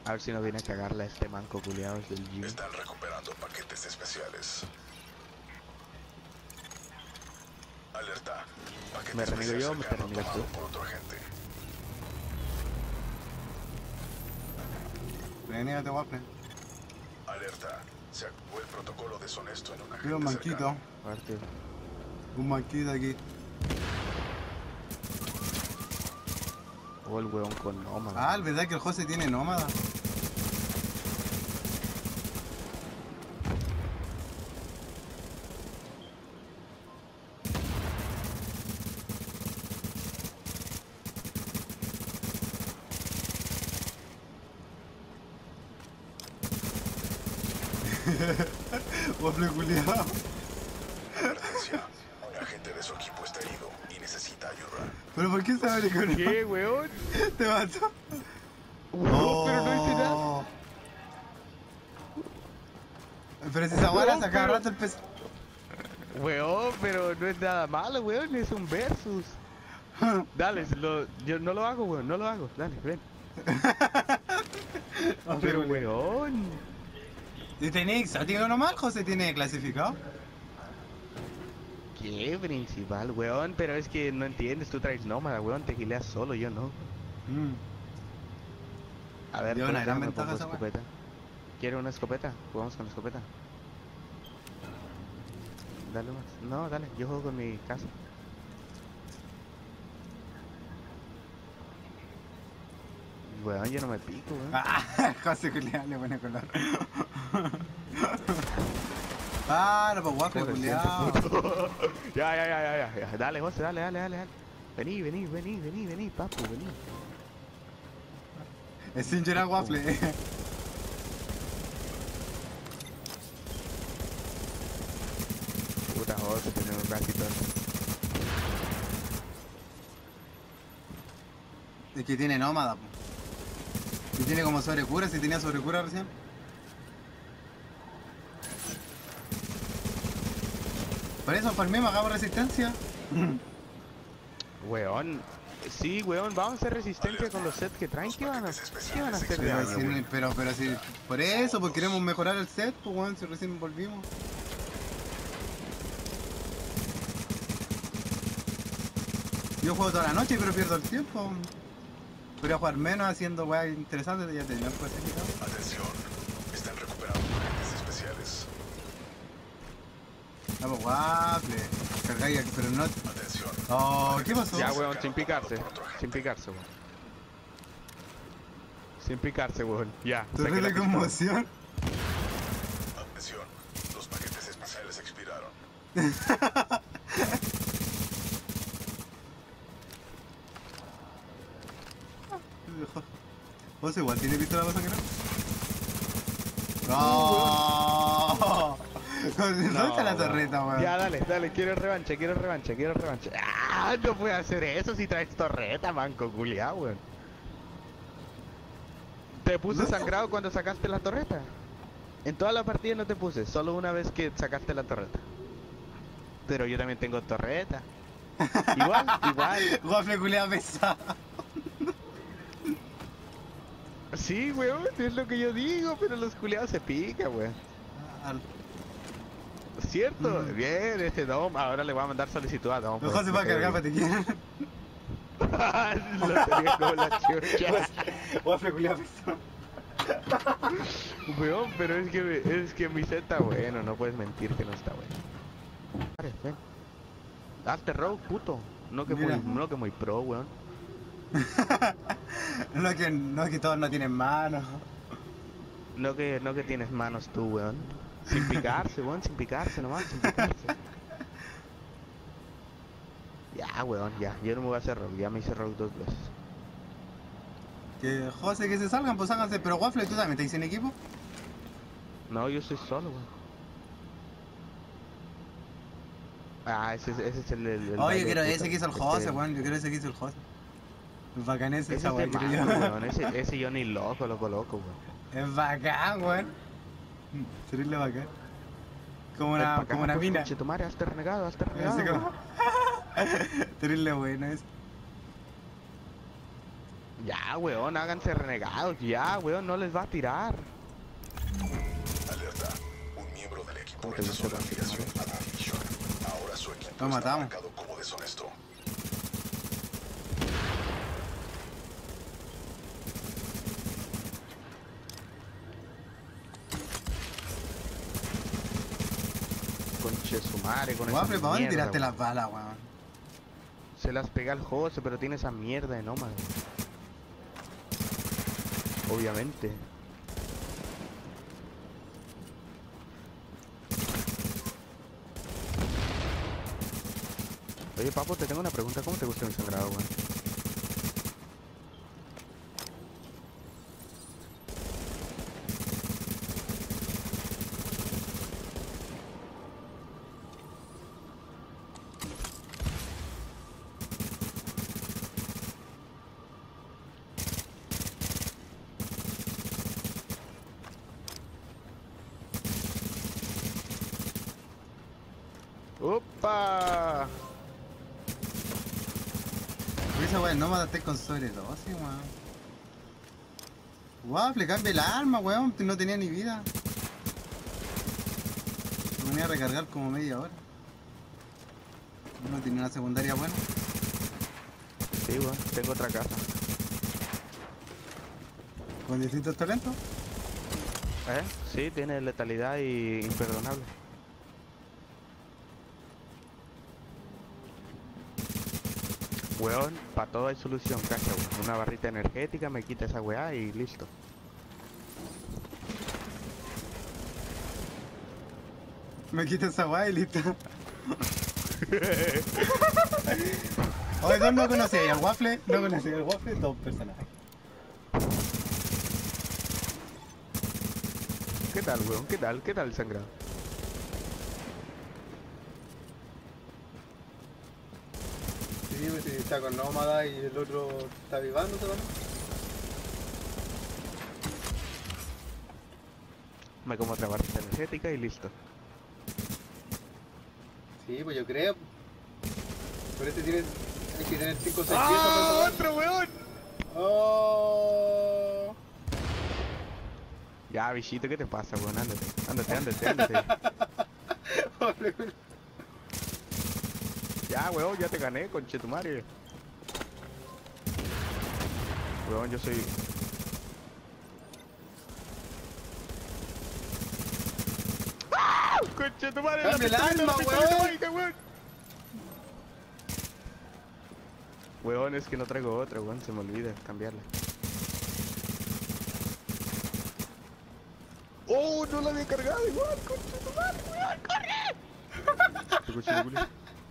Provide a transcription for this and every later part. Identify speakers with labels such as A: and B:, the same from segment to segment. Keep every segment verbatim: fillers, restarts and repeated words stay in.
A: A ver si no viene a cagarla este manco culiado desde el gym.
B: Están recuperando paquetes especiales. Alerta. Paquete
A: ¿Me reniego
B: especial
A: yo o me te
B: cercano
A: reniegas
B: tomado
A: tú?
B: por otro agente.
C: Renégate, Waffle.
B: Alerta. Se activó el protocolo deshonesto en un agente
C: Veo un manquito.
B: cercano.
A: Partido.
C: Un manquito aquí.
A: O el weón con nómada.
C: Ah, es verdad que el José tiene nómada. Waffle culiao.
B: Advertencia. Un agente de su equipo está herido y necesita ayuda.
C: ¿Pero por qué se abre con
A: ¿Qué, weón?
C: Te mató.
A: No, pero no hice nada.
C: Oh. Pero si esa guara
A: No,
C: saca
A: pero-
C: rato el pez.
A: Weón, pero no es nada malo, weón. Es un versus. Dale, lo, yo no lo hago, weón. No lo hago. Dale, ven. Pero, weón.
C: ¿Y tiene exótico nomás? ¿José tiene clasificado?
A: ¿Qué principal, weón? Pero es que no entiendes. Tú traes nómada, weón. Te gileas solo, yo no.
C: Mm.
A: A ver,
C: Lleva
A: por
C: una
A: acá
C: gran
A: me
C: ventaja
A: pongo
C: esa weá.
A: escopeta. ¿Quiere una escopeta? Jugamos con la escopeta. Dale más. No, dale. Yo juego con mi casa. Weón, yo no me pico, weón.
C: Ah, José Julián le pone color. Ah, no, pues Waffle
A: ¿Cómo se
C: culiao.
A: siente, puto? Ya, ya, ya, ya, ya. Dale, José, dale, dale, dale, dale. Vení, vení, vení, vení, vení, papu, vení.
C: Es sin llorar Waffle.
A: Puta José, tenemos casi todo.
C: Es que tiene nómada, po. Y tiene como sobrecura, si tenía sobrecura recién. Por eso, por mí me hago resistencia.
A: Weón. Sí, weón, vamos a hacer resistencia con los sets que traen. ¿Qué van a, qué van a hacer de
C: Pero,
A: daño,
C: si,
A: weón?
C: pero, pero si, por eso, pues queremos mejorar el set, pues weón, si recién volvimos. Yo juego toda la noche, pero pierdo el tiempo. Podría jugar menos haciendo weas interesantes, ya tenía pues quitado.
B: Atención. Están recuperando paquetes especiales.
C: Vamos, Waffle. Cargáis aquí, pero no.
B: Atención.
C: Oh, ¿qué pasó?
A: Ya, weón, sin picarse. Sin picarse, weón. Sin picarse, weón. Ya. saqué la
C: Terrible
A: pistola.
C: conmoción.
B: Atención. Los paquetes especiales expiraron.
C: ¿Vos igual tiene pistola para sacar? ¡No! ¿Dónde está la
A: weón.
C: torreta, weón?
A: Ya, dale, dale, quiero revancha, quiero revancha, quiero revancha. ¡Ah! No puedes hacer eso si traes torreta, manco culiao, weón. Te puse
C: No.
A: sangrado cuando sacaste la torreta. En toda la partida no te puse, solo una vez que sacaste la torreta. Pero yo también tengo torreta. Igual, igual.
C: Waffle culiao pesado.
A: Sí, weón, es lo que yo digo, pero los culiados se pican, weón. ¿Cierto?
C: Mm.
A: Bien, ese Dom. Ahora le voy a mandar solicitud a Dom.
C: Mejor se va a cargar para te quieren.
A: Lo tenía como la chucha.
C: Waffle culiao pesado.
A: Weón, pero es que, es que mi set está bueno, no puedes mentir que no está bueno. Vale, ven. Hazte rogue, puto. No que, muy,
C: Mira.
A: no que muy pro, weón.
C: No que, no que todos no tienen manos.
A: No que, no que tienes manos tú, weón. Sin picarse, weón, sin picarse nomás, sin picarse. Ya, weón, ya. Yo no me voy a hacer rogue, ya me hice rogue dos veces.
C: Que José, que se salgan, pues háganse. Pero Waffle, ¿tú también te dicen equipo?
A: No, yo estoy solo, weón. Ah, ese, es- ese es el, el, el
C: Oh,
A: baile
C: yo quiero
A: de
C: ese
A: puta.
C: que hizo el
A: Este-
C: José, weón. Yo quiero ese que hizo el José. Bacán ese,
A: Ese
C: esa
A: es
C: weón,
A: de
C: quiero
A: mango,
C: yo.
A: weón. Ese, ese yo ni loco, loco, loco, weón.
C: Es bacán, weón. Sería bacán. Como
A: Ven
C: una,
A: pa' acá,
C: como una
A: pues,
C: mina.
A: conche tu madre, hazte renegado, hazte renegado.
C: Así como...
A: weón.
C: Terrible bueno es.
A: Ya, weón, háganse renegados. Ya, weón, no les va a tirar.
B: Alerta. Un miembro del equipo
A: ¿Cómo te
B: rechazó
A: gusta
B: la
A: la
B: afiliación a la misión. Ahora su equipo
C: Lo
B: está
C: matamos.
B: marcado como deshonesto.
A: Conche su madre, con esa
C: Waffle, ¿para dónde
A: mierda,
C: tiraste
A: weón.
C: las balas, weón?
A: Se las pega al José, pero tiene esa mierda de nómada. Obviamente. Oye, papo, te tengo una pregunta. ¿Cómo te gusta mi sangrado, weón? ¡Opa!
C: Por esa weón, no mataste con sobredosis, weón. Waffle, cambia el arma, weón. No tenía ni vida. Me voy a recargar como media hora. No tenía una secundaria buena.
A: Sí, weón, tengo otra casa.
C: Con distintos talentos.
A: ¿Eh? Sí, tiene letalidad y imperdonable. Weón, para todo hay solución, cacha, weón. Una barrita energética, me quita esa weá y listo.
C: Me quita esa weá y listo. Oye, dos no conocía al Waffle, no conocía al Waffle, dos personajes.
A: ¿Qué tal, weón? ¿Qué tal? ¿Qué tal el sangrado?
C: Sí, pues si está con Nómada y el otro está vivándose, ¿no?
A: Me como otra barrita energética y listo.
C: Sí, pues yo creo. Por este tienes. Hay que tener cinco o seis
A: ¡Ah!
C: piezas.
A: ¡Otro weón!
C: ¡Oh!
A: Ya, bichito, ¿qué te pasa, weón? Ándate, ándate, ándate, ándate. Ya, weón, ya te gané, conchetumare. Weón, yo soy... ¡Ah! Conchetumare, la
C: ¡Cambia el
A: pistolita, la
C: arma,
A: pistolita
C: weón!
A: mágica, weón. Weón, es que no traigo otra, weón, se me olvida cambiarla. ¡Oh, no la había cargado igual, conchetumare, weón! ¡Corre! Te coche, Julio.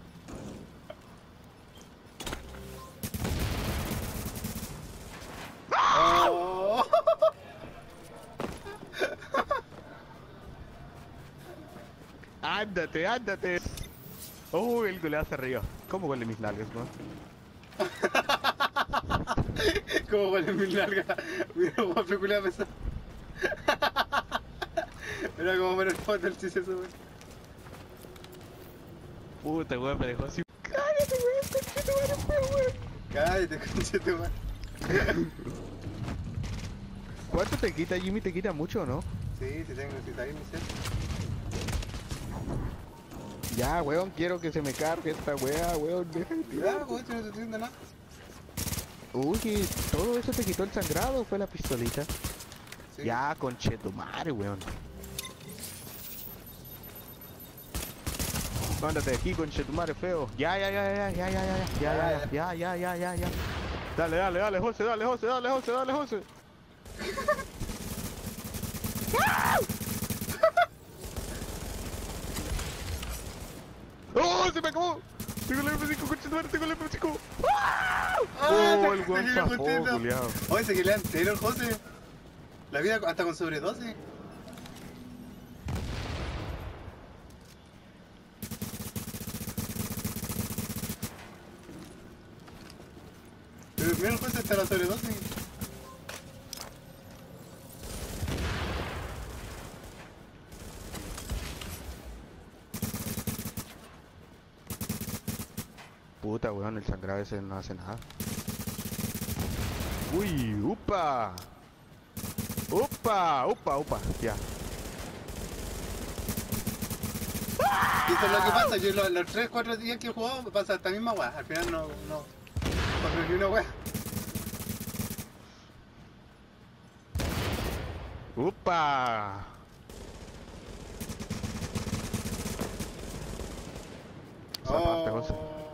C: ¡Oh!
A: Ándate, ándate. Oh, el goleado se rió. ¿Cómo huele mis nalgas, weón?
C: ¿Cómo huele mi larga? Mira, Waffle culiao pesado. Mira cómo muere el foto el chiste eso, weón.
A: Puta, weón, me dejó así. Cállate, weón, conchetumare, feo, weón.
C: Cállate, conchete, weón.
A: ¿Cuánto te quita, Jimmy? ¿Te quita mucho o no?
C: Sí, si tengo, si está bien, mi ser.
A: Ya, weón, quiero que se me cargue esta weá, weón. Deja de
C: Ya,
A: tirar.
C: weón, si no te estoy diciendo nada.
A: Uy, que todo eso te quitó el sangrado, fue la pistolita.
C: Sí.
A: Ya, conchetumare, weón. Mándate de aquí, conchetumare, feo. Ya, ya, ya, ya, ya, ya, ya, ya, ya, ya, ya, ya, ya, ya. Dale, dale, dale, José, dale, José, dale, José, dale, José. ¡Oh, se me acabó! Tengo el M cinco, conchetumare, tengo el M cinco.
C: Ah,
A: Oh, el
C: te-
A: weón
C: te
A: zafó,
C: contento.
A: culiao.
C: Oye, se que le entero el José. La vida hasta con sobredosis. Pero mira el José hasta la sobredosis.
A: Puta, weón, el sangrado ese no hace nada. Uy, upa. Upa, upa, upa, ya.
C: Y eso es lo que pasa, yo los, los tres cuatro días que he jugado me pasa esta misma weá, al final no, no, no ni una weá.
A: Upa. Zaparte, cosa.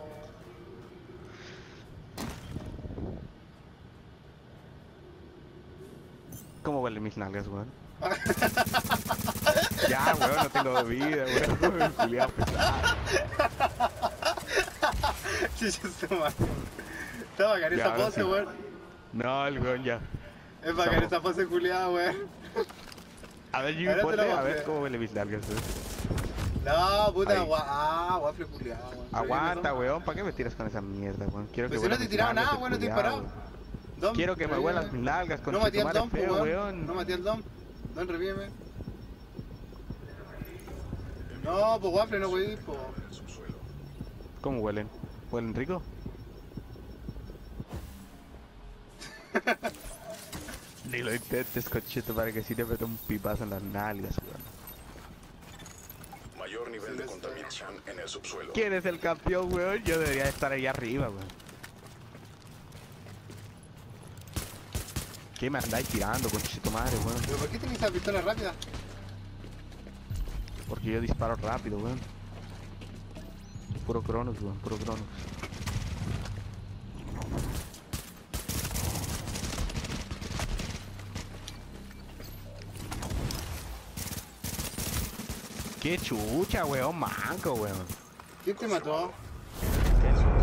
A: ¿Cómo huelen mis nalgas, weón? Ya, weón, no tengo vida, weón. Culiao pesado.
C: Chicha su madre. Está bacán
A: Ya,
C: esa
A: ahora
C: pose,
A: sí.
C: weón.
A: No, el weón ya.
C: Es bacán
A: Estamos-
C: esa pose culiada, weón.
A: A ver, Jimmy,
C: Ahora te
A: ponle,
C: la
A: a
C: mostré.
A: ver cómo huelen mis nalgas, weón.
C: No, puta,
A: Ahí.
C: gua ah, waffle culiada, weón.
A: Aguanta, weón, ¿para qué me tiras con esa mierda, weón? Quiero que
C: Pues si no
A: huelan
C: te
A: mis
C: tiraba
A: nalgas,
C: nada,
A: el
C: weón, no te
A: culiao,
C: disparaba.
A: weón.
C: Dom,
A: Quiero que me
C: revíeme.
A: huelan mis nalgas con
C: No maté al
A: madre
C: Dom, pues,
A: feo,
C: weón.
A: weón.
C: No maté al Dom. Don, revíeme. No, pues waffle no voy a ir, pues.
B: En el subsuelo.
A: ¿Cómo huelen? ¿Huelen rico? Ni lo intentes, cochito, para que si te meto un pipazo en las nalgas, weón.
B: Mayor nivel de contaminación en el subsuelo.
A: ¿Quién es el campeón, weón? Yo debería estar ahí arriba, weón. ¿Qué me andáis tirando, conchito madre, weón?
C: ¿Pero por qué tienes esa pistola rápida?
A: Porque yo disparo rápido, weón. Puro cronos, weón, puro cronos. Qué chucha, weón, manco, weón.
C: ¿Quién te mató?
A: ¿Qué?